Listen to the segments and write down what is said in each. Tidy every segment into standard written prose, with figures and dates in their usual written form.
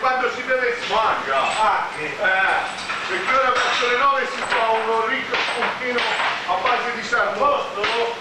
quando si deve si mangia. Ah, che... Perché ora verso le 9 si fa un ricco spuntino a base di salmosto.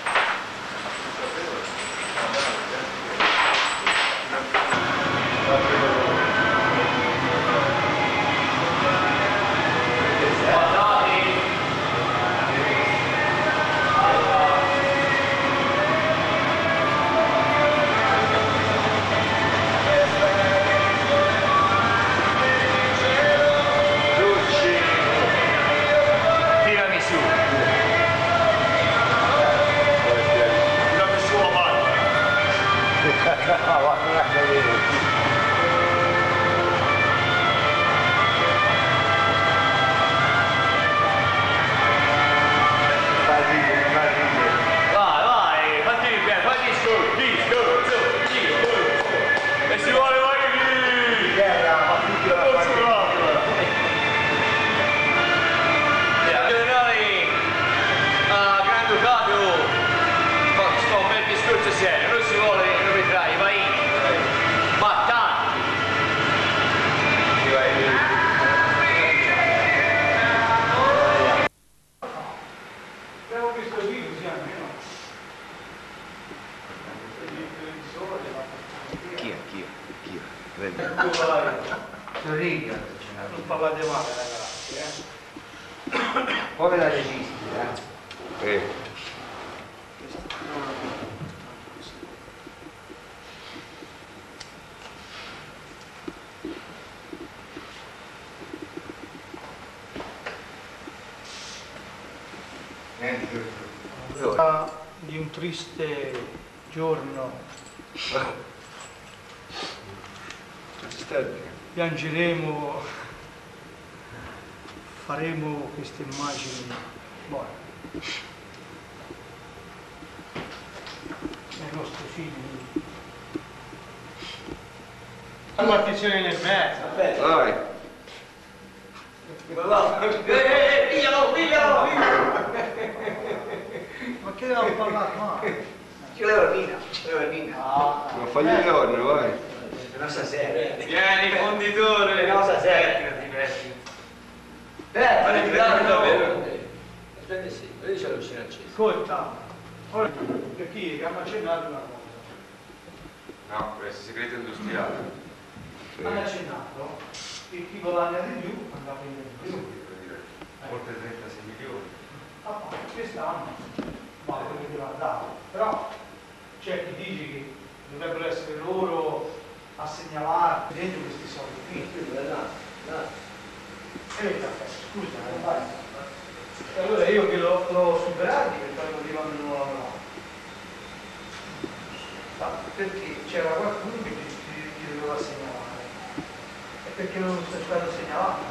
Non parlate male ragazzi, povera registra, di un triste giorno piangeremo, faremo queste immagini buone ai nostri figli. L'attenzione nel mezzo. Vai. Piglialo! Ma che devo parlare male? C'è l'Europina. Ma fagli il giorno, vai. La nostra serie. Vieni, conditore! La nostra serie. Ma ne tirare davvero? Aspetta sì, vedi c'è la lucina accesa. Ascolta, ora per chi ha accennato una cosa. No, questo è segreto industriale. Hanno accennato che chi guadagna di più andrà a prendere di più. Oltre 36 milioni. Quest'anno, ma quello che va dato. Però c'è chi dice che dovrebbero essere loro a segnalare dentro questi soldi qui. Scusa, vai. Allora io che l'ho superato per quando arrivando non lavorare. Perché c'era qualcuno che doveva segnalare. E perché non è stato segnalato?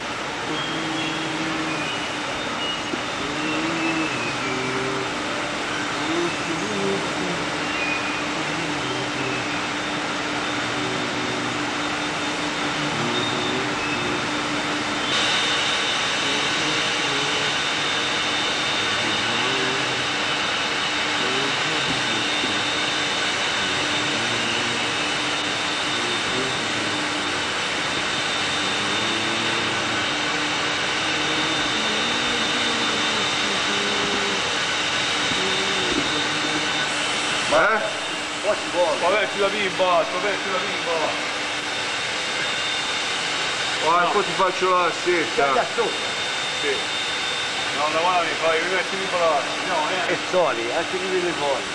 Spavenci la bimba! Oh, poi ti faccio la setta. Sì. No, davanti, fai, mi metti di palazzo. No, E soli, anche di vedere fuori.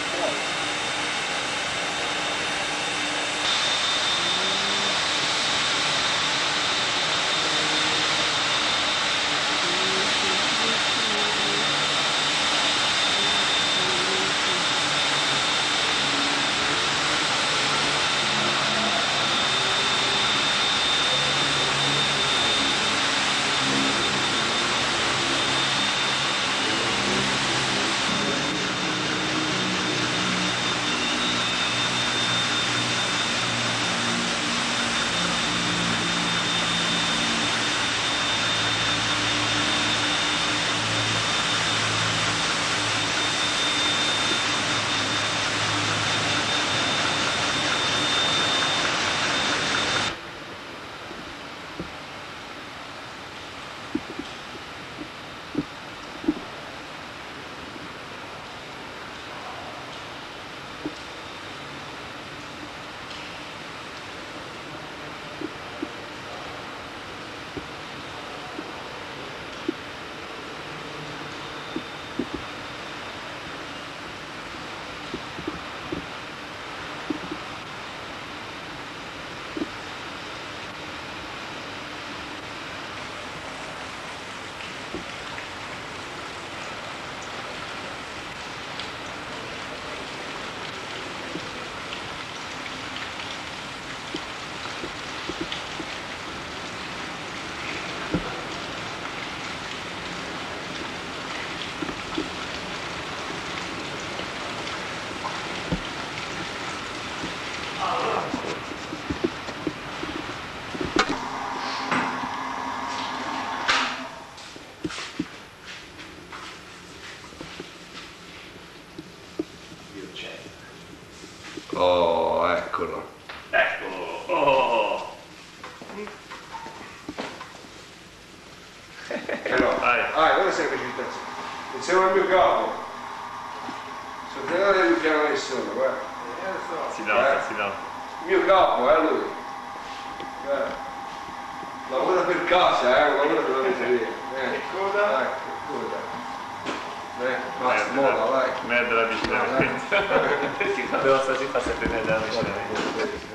insieme al mio capo. Sottolineo di piano nessuno, guarda. Si dà, si dà. Il mio capo, lui. Lavora per casa, lavora per la pizzeria. E coda? Ecco, coda. Basta, mola, vai. Merda la vicina. Però sta si fa sempre merda la vicina.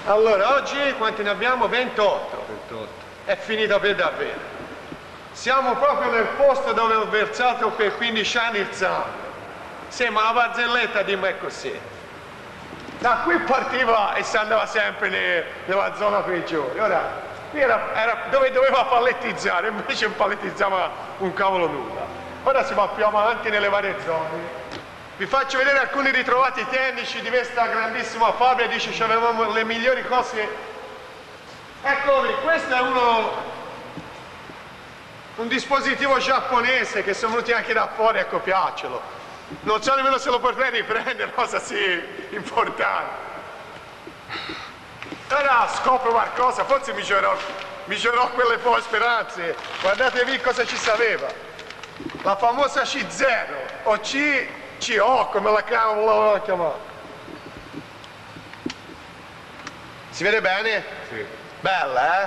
Allora, oggi quanti ne abbiamo? 28. 28. È finita per davvero. Siamo proprio nel posto dove ho versato per 15 anni il sangue. Sembra una barzelletta, dimmi è così. Da qui partiva e si andava sempre nella zona peggiore. Ora, qui era dove doveva palettizzare, invece non palettizzava un cavolo nulla. Ora si va più avanti nelle varie zone. Vi faccio vedere alcuni ritrovati tecnici di questa grandissima fabbrica, dice che avevamo le migliori cose. Eccoli, questo è un dispositivo giapponese che sono venuti anche da fuori a copiarcelo. Non so nemmeno se lo potrei riprendere, cosa sì importante. Ora scopro qualcosa, forse migliorò quelle poche speranze. Guardatevi cosa ci sapeva. La famosa C0 o CO, come la chiamava. Si vede bene? Sì. Bella, eh?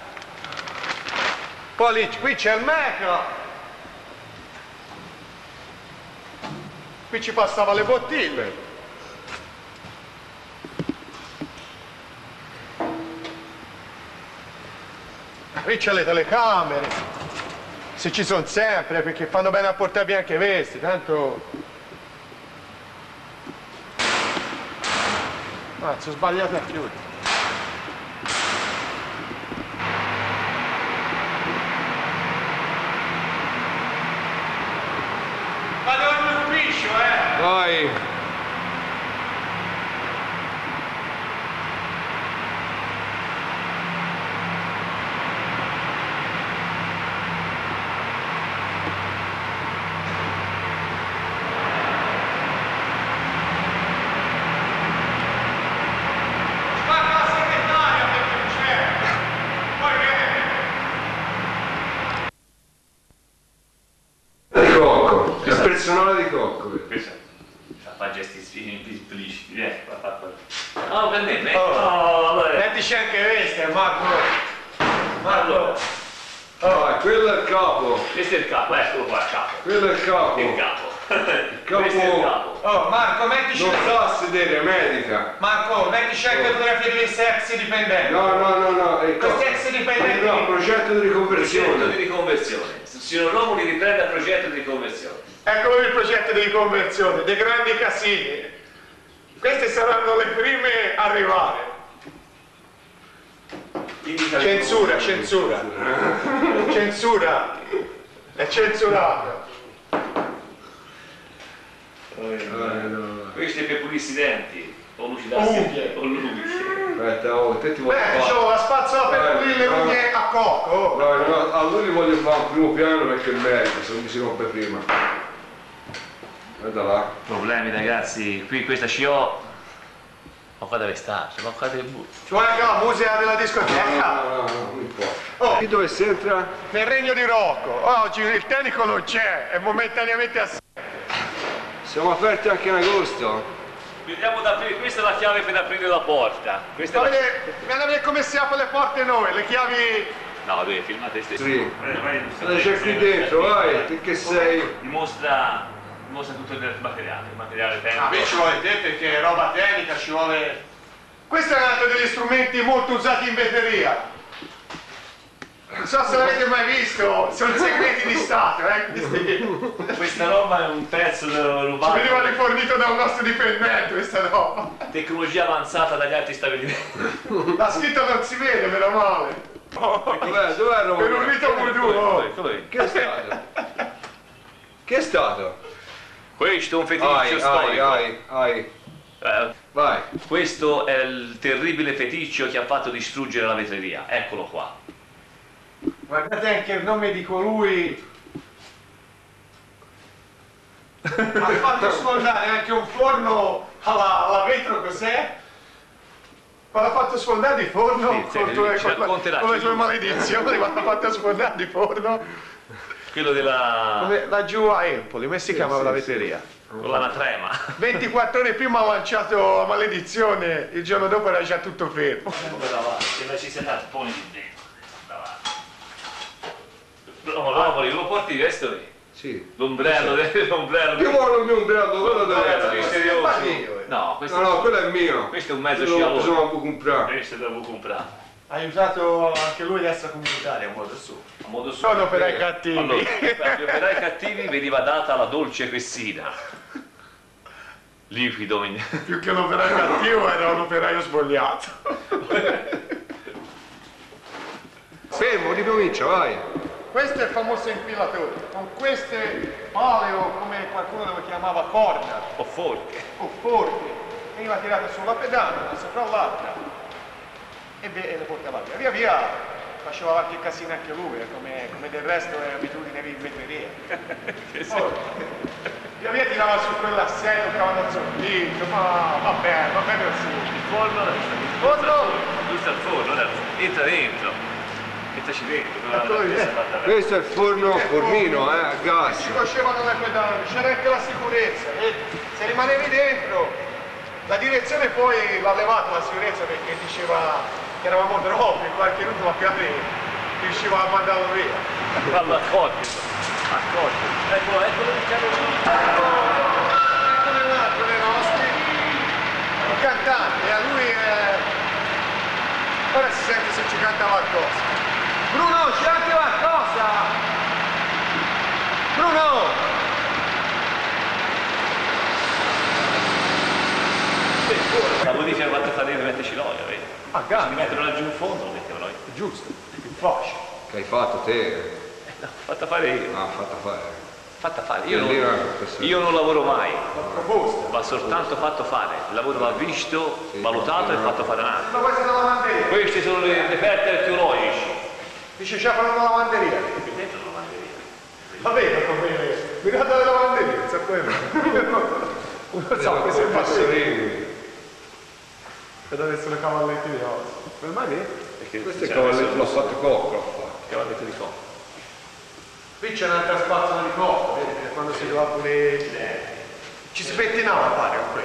Poi lì, qui c'è il meca. Qui ci passava le bottiglie. Qui c'è le telecamere. Se ci sono sempre, perché fanno bene a portare via anche questi, tanto... Ah, sono sbagliato a chiudere. Vado all'ufficio, Vai. Guarda la segretaria perché non c'è. Poi viene. Di Cocco. Il personale di Cocco. Questo fa gesti espliciti, fa quello. Oh, per me, Oh. vabbè. Mettici anche queste, Marco. Allora, Vai, quello è il capo. questo è il capo, eccolo qua, il capo. Quello è il capo. Il capo. capo- Questo è il capo. Oh, Marco, mettici... Non sta a sedere, medica. Marco, mettici anche fotografie di questi ex dipendenti. No. Questi ex dipendenti... No, progetto di Progetto di riconversione. riconversione. Signor Romoli riprende il progetto di riconversione. Eccolo il progetto di riconversione, dei grandi casini. Queste saranno le prime a arrivare. Censura. Censura. È censurato. Questi per pulirsi i denti, o Unghie. lucidarsi, o l'unghie. Aspetta, oh, te ti voglio Beh, fare. c'ho la spazzola per pulire le unghie a cocco. No, a lui li voglio fare un primo piano perché è il medico, se non mi si rompe prima. Guarda là. Problemi ragazzi, qui questa CO. Ma qua deve starci, ma qua deve Ci vuole anche la musica della discoteca. No, non può. Oh, Qui dove si entra? nel regno di Rocco. Oggi il tecnico non c'è, è momentaneamente assente. Siamo aperti anche in agosto. Vediamo da aprire, questa è la viene per aprire la porta. Questa è la... Vieni a vedere come si apre le porte noi, le chiavi... No, dove filmate ste. Sì. Vai, Cosa c'è qui dentro? Vai, te che sei? Dimostra tutto il materiale tecnico. Qui ci vuole te perché è roba tecnica, ci vuole... Questo è un altro degli strumenti molto usati in vetteria. Non so se l'avete mai visto, sono segreti di Stato, questi. Questa roba è un pezzo Ci rubato. veniva rifornito da un nostro dipendente questa roba. Tecnologia avanzata dagli altri stabilimenti. La scritta non si vede, meno male. Dov'è Roma? Per un rito voodoo. Che è stato? Che è stato? Questo è un feticcio storico. Vai. Questo è il terribile feticcio che ha fatto distruggere la vetreria. Eccolo qua. Guardate anche il nome di colui. Ha fatto sfondare anche un forno alla vetro, cos'è? Quando ha fatto sfondare di forno Sì, con le sue tu. maledizioni, quando ha fatto sfondare di forno. Quello della... Come laggiù a Empoli, come si chiamava la vetreria? con l'anatrema. 24 ore prima ha lanciato la maledizione, il giorno dopo era già tutto fermo. Se non ci sia andato, poni di dentro. Romoli, lo porti questo lì? Sì. L'ombrello, l'ombrello. Io voglio il mio ombrello, quello deve essere. Misterioso. No, questo, No, quello è mio. questo è un mezzo Quello scialone. bisogna comprare. Questo devo comprare. Hai usato anche lui l'extracomunitaria a modo suo. A modo suo. Sono operai cattivi. Allora, per gli operai cattivi veniva data la dolce cressina. Liquido. Più che l'operaio cattivo era un operaio svogliato. Fermo, ricomincia, vai. Questo è il famoso impilatore. Con queste pale o come qualcuno lo chiamava corna O forche. o forche, veniva tirata sulla pedana, una sopra l'altra e le portava via. Via via faceva qualche casino anche lui, come del resto è abitudine di vetreria. Poi, via via tirava su quell'assetto, un cavallo zombito, ma va bene così. Il forno, giusto al forno, entra dentro. Entraci dentro. Questo è il forno formino, a gas. Si facevano le pedane, c'era anche la sicurezza, e se rimanevi dentro, la direzione poi l'ha levata la sicurezza perché diceva che eravamo troppi, qualche minuto a piacere, riusciva a mandarlo via. Fallo accorgere. Eccolo il cannone. Eccolo un altro dei nostri, un cantante, a lui ora si sente se ci canta qualcosa. Bruno, c'è anche qualcosa! Bruno! La modifica quanto fa dentro metterci l'olio, vedi? Ah, Se li mettono laggiù in fondo, lo mettiamo l'olio. Giusto, è più facile. Che hai fatto te? No, fatta fare io. Ah, fatta fare. Fatta fare. Questo- Io non lavoro mai, Proposta. va soltanto fatto fare. Il lavoro va visto, valutato e fatto fare un altro. Ma questa è la lavanderia. Questi sono le reperti archeologici. Dice c'è fanno la lavanderia. Qui dentro la lavanderia. Va bene. Mirate la lavanderia, non so come. Non so che se passerini. che deve essere cavalletti di osso. Per mai lì? Perché Questo è c'è cavalletto, l'ho adesso fatto cocco. il cavalletto di cocco. Qui c'è un'altra spazzola di coppa, vedi, per quando si doveva pulire. Ci si pettinava a fare con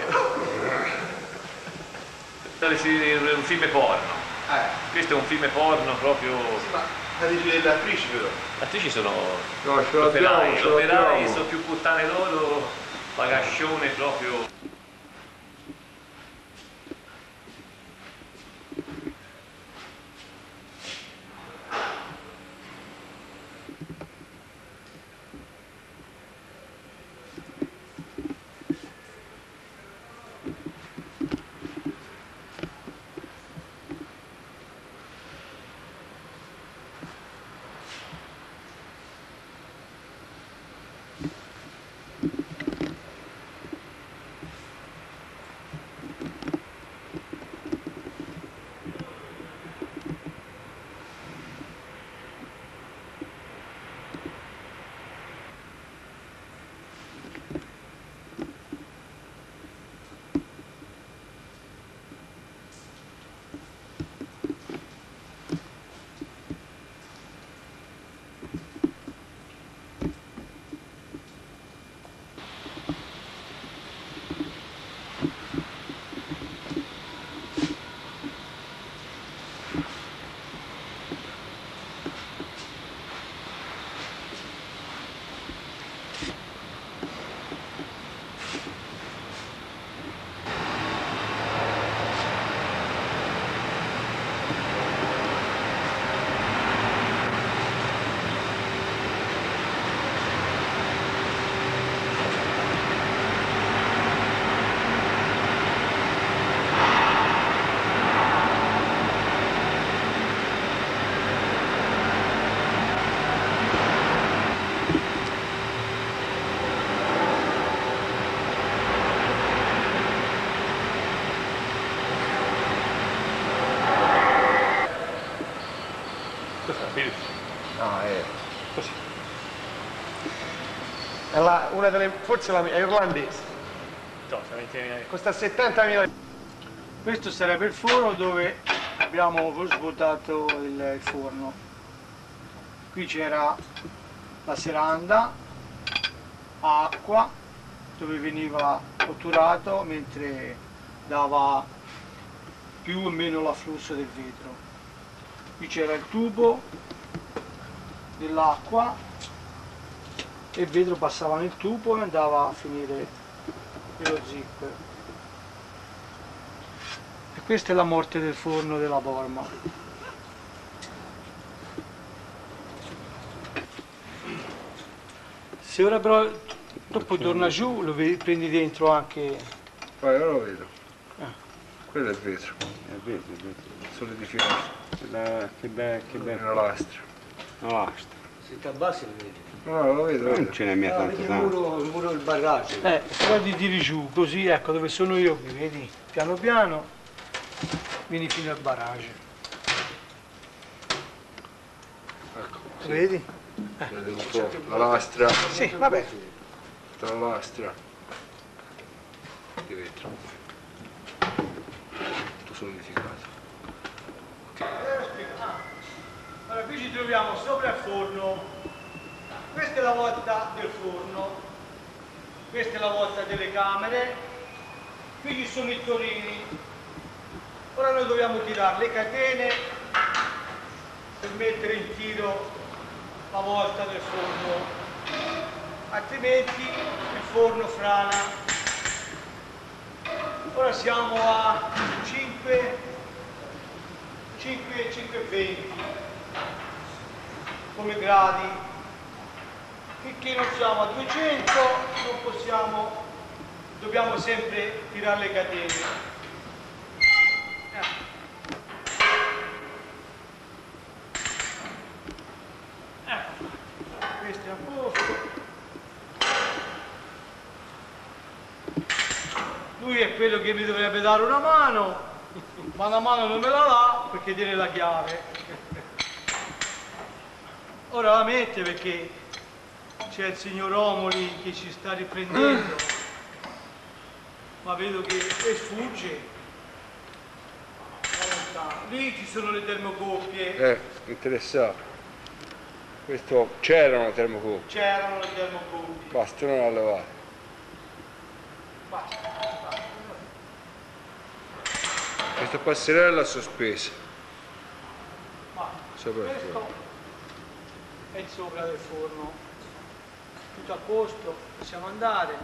quello. Un film porno. Questo è un film porno proprio. Ma dici delle attrici però. Le attrici sono No, ce l'abbiamo, ce l'operai l'abbiamo. sono più puttane loro, pagascione proprio. Così. È una delle, forse è irlandese. Costa 70.000. Questo sarebbe il forno dove abbiamo svuotato il forno. Qui c'era la seranda, acqua, dove veniva otturato mentre dava più o meno l'afflusso del vetro. Qui c'era il tubo dell'acqua e il vetro passava nel tubo e andava a finire nello zipper. E questa è la morte del forno della Borma. Se ora però dopo torna giù lo prendi dentro anche... Vai, ora lo vedo. Quello è il vetro. È vero, è vero. Solidificato. Che bello. Una lastra. Una lastra. Se ti abbassi lo vedi. No, lo vedo. Non ce n'è mica tanto Vedi tanto. il muro del barraggio. Prova di tiri giù, così ecco dove sono io qui, vedi? Piano piano vieni fino al barrage. Ecco. Vedi? Vedete un po'. La lastra. Sì, vabbè. Tra la lastra. Di vetro. Tutto solidificato. Allora qui ci troviamo sopra il forno, questa è la volta del forno, questa è la volta delle camere, qui ci sono i torini. Ora noi dobbiamo tirare le catene per mettere in tiro la volta del forno, altrimenti il forno frana. Ora siamo a 5,20 come gradi. Finché non siamo a 200 non possiamo, dobbiamo sempre tirare le catene. Questo è a posto. Lui è quello che mi dovrebbe dare una mano, ma una mano non me la dà perché tiene la chiave. Ora la mette perché c'è il signor Omoli che ci sta riprendendo, ma vedo che sfugge. Lì ci sono le termocoppie. Interessato. Questo c'erano termocoppie. C'erano le termocoppie. Basta, non la levate. Basta. Questa passerella è sospesa. Sopra il Questo forno. è il sopra del forno. Tutto a posto, possiamo andare.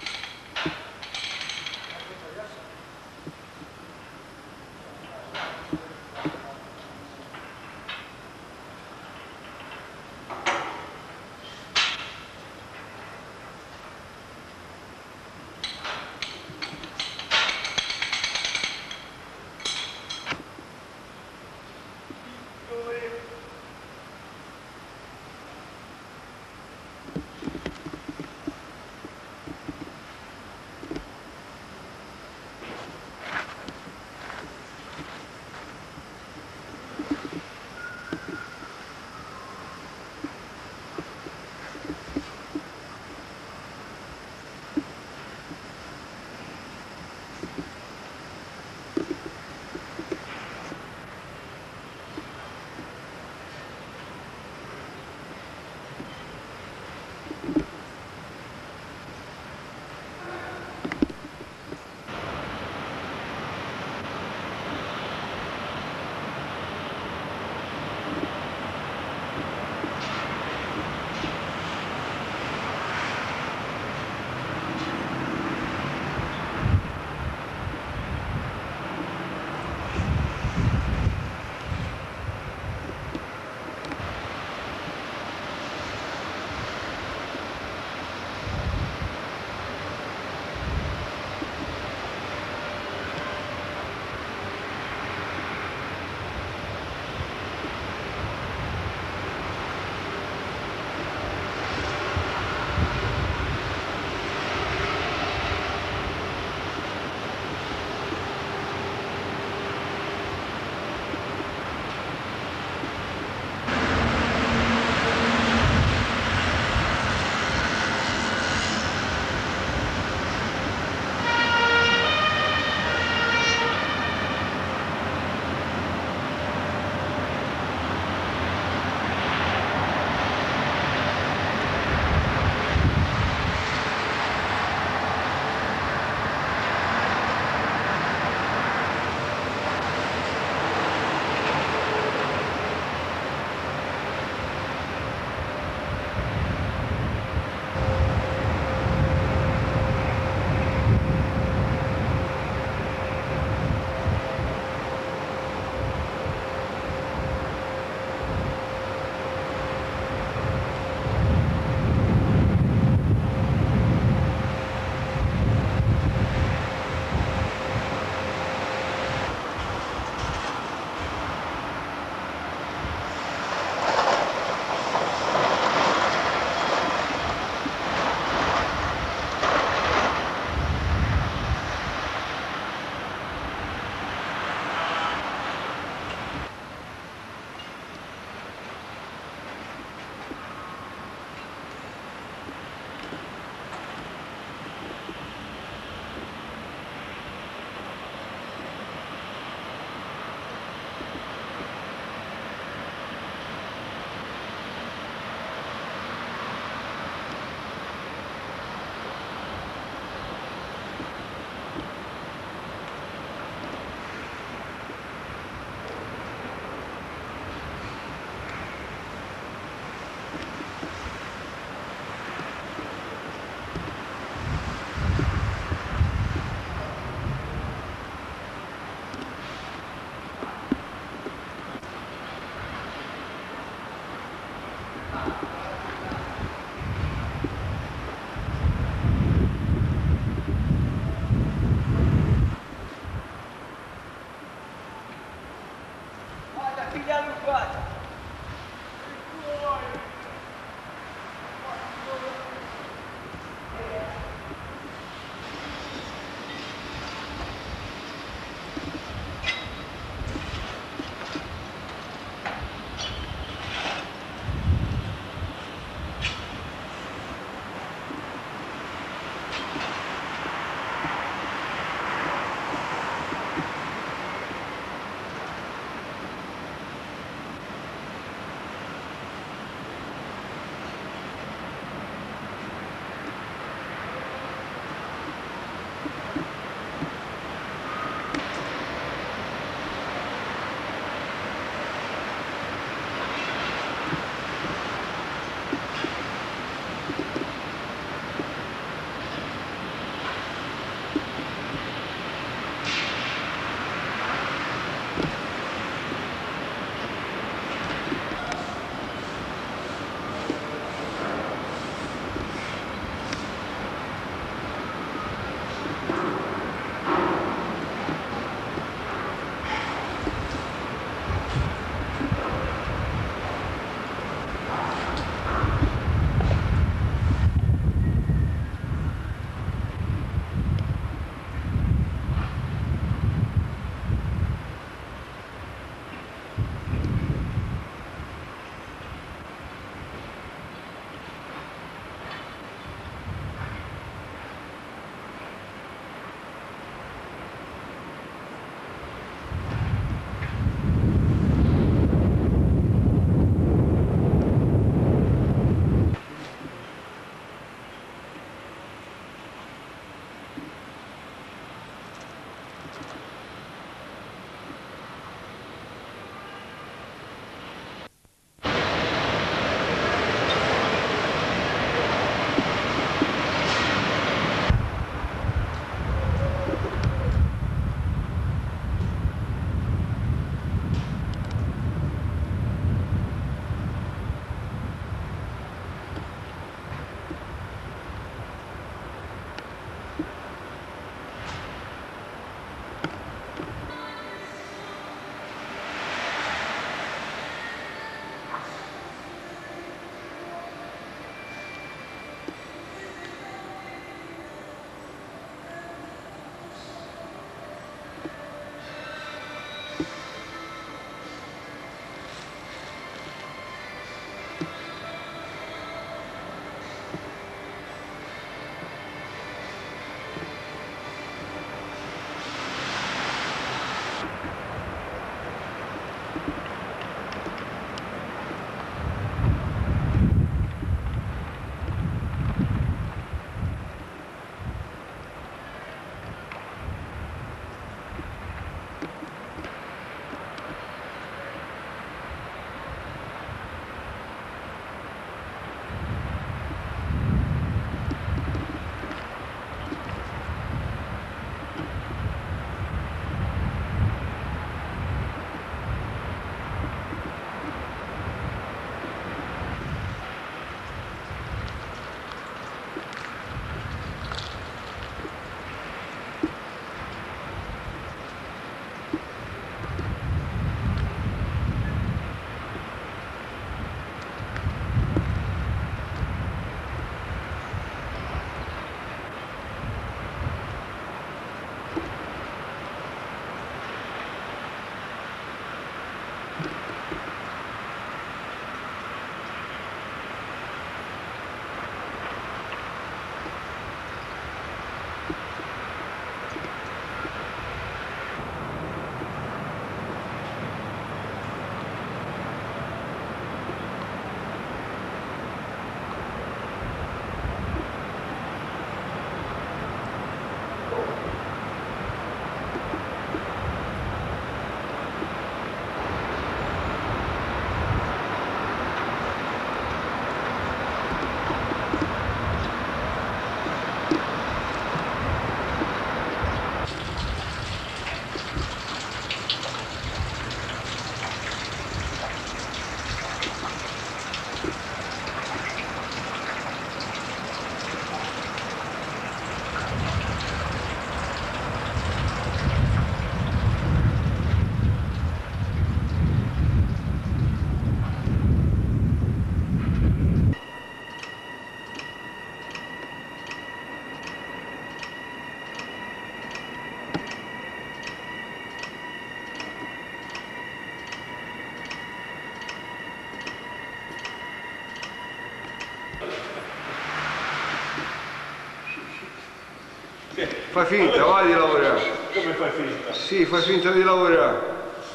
Fai finta, vai di lavorare. Come fai finta? Sì, fai finta di lavorare.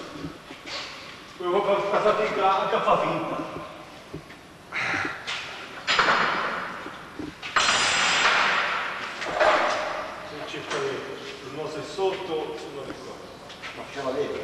Devo fare fatica anche a fare finta. Se c'è il naso è sotto, non ricordo. Ma ce l'avevo.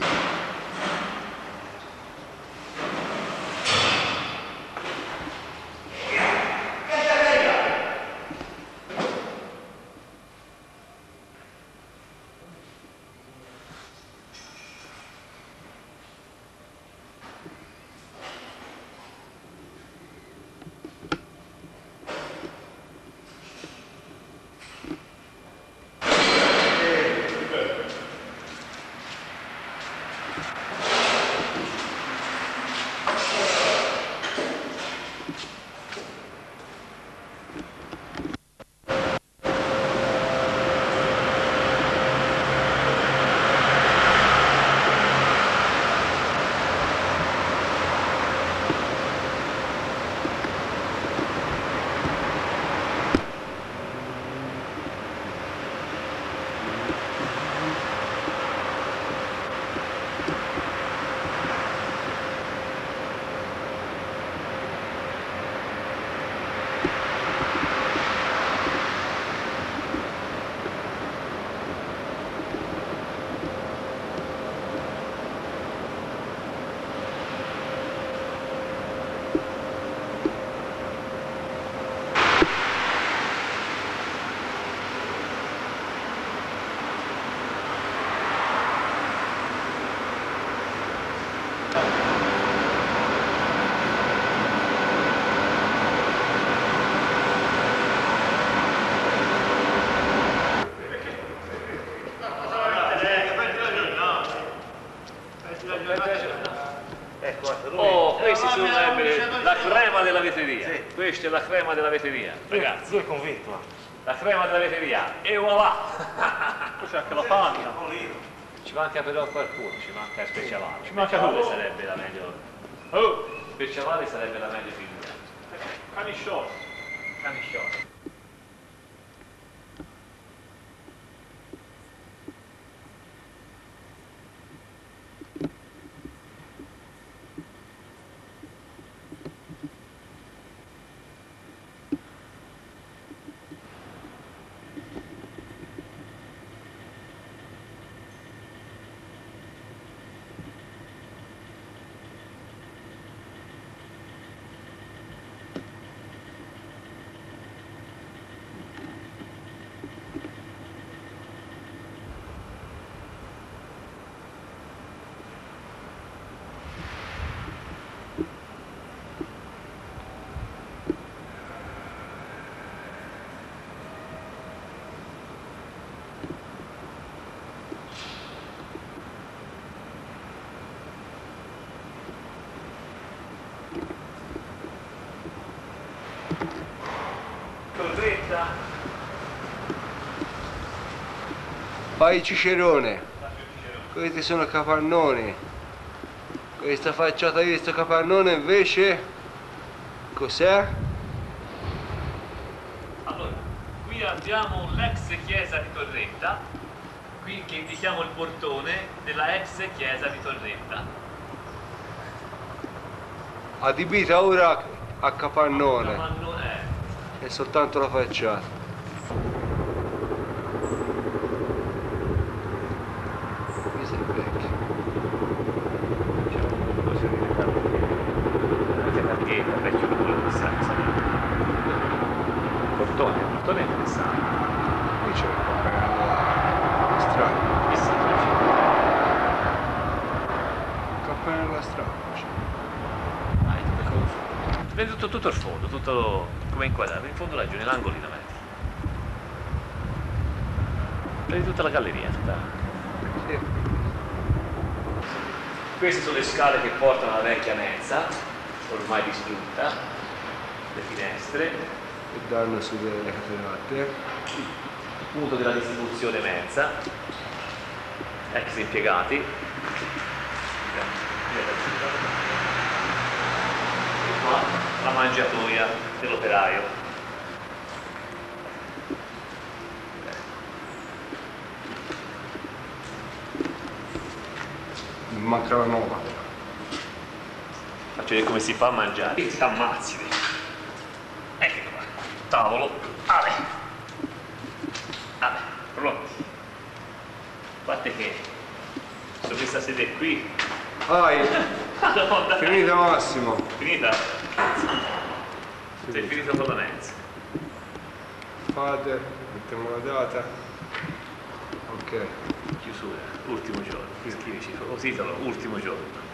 Oh, questi sono la crema della vetreria. Sì. Questa è la crema della vetreria, ragazzi. Lui è convinto. La crema della vetreria. E voilà! Poi c'è anche la panna. Ci manca però qualcuno, ci manca Speciale. Ci manca Speciale lui. sarebbe la meglio. Oh! Speciale sarebbe la meglio figura. Canisciò. Caniscione. Torretta. Fai Cicerone. Questi sono capannoni. Questa facciata di sto capannone invece cos'è? Allora, qui abbiamo l'ex chiesa di Torretta, qui che indichiamo il portone della ex chiesa di Torretta. Adibita ora a capannone. Ma non è. È soltanto la facciata. Questo è vecchio. Diciamo così anche targhetta, vecchio come lo sa. Portone è interessante. Qui c'è un cappello strano. Chissà cosa c'è. Un cappello strano. Ah, è tutto il fondo. Vedi tutto il fondo, tutto come inquadrato, in fondo laggiù, nell'angolino metti. Vedi tutta la galleria, tutta. Sì. Queste sono le scale che portano alla vecchia mensa, ormai distrutta, le finestre, E danno sulle catenate. il punto della distribuzione mensa, ex impiegati. E qua la mangiatoia dell'operaio. manca la nuova. Faccio vedere come si fa a mangiare. Ti ammazzi. Ecco qua. Tavolo. Ale. Ale. Pronti. Guardate che su questa sede qui. Vai, Madonna. finita Massimo. Finita? Sei finito con la mensa. Fate, mettiamo la data. Ok. Chiusura, ultimo giorno. Scrivici, titolo, ultimo giorno.